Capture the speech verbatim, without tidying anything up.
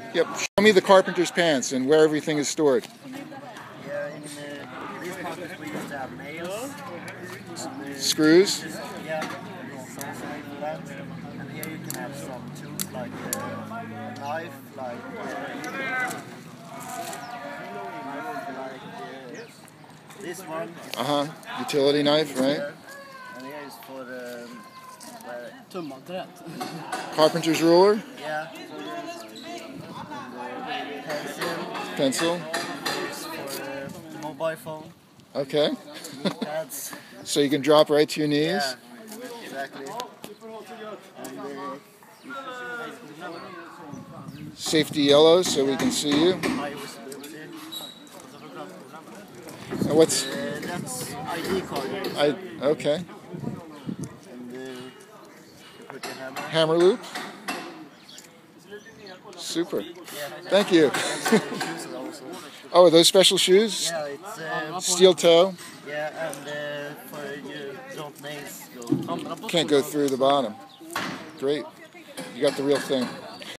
Yep. Show me the carpenter's pants and where everything is stored. Yeah, in uh, these pockets we used to have nails. And, uh, Screws? Yeah, so also made for that. And here you can have some tools like uh, a knife, like, uh, like uh, this one. Uh-huh. Utility knife, right? Here. And here is for the Tummaträtt. Carpenter's ruler? yeah. And, uh, pencil. Pencil? Is for uh, the mobile phone. Okay. Pads. So you can drop right to your knees? Yeah, exactly. And, uh, Safety yellow so we can see you. high visibility. And what's... Uh, that's I D card. I okay. And uh, you put your hammer. Hammer loop? Super. Yeah. Thank you. Shoes are also. Oh, are those special shoes? Yeah, it's uh, Steel toe? yeah, and uh, for you don't nails go. Can't go through the bottom. Great. You got the real thing.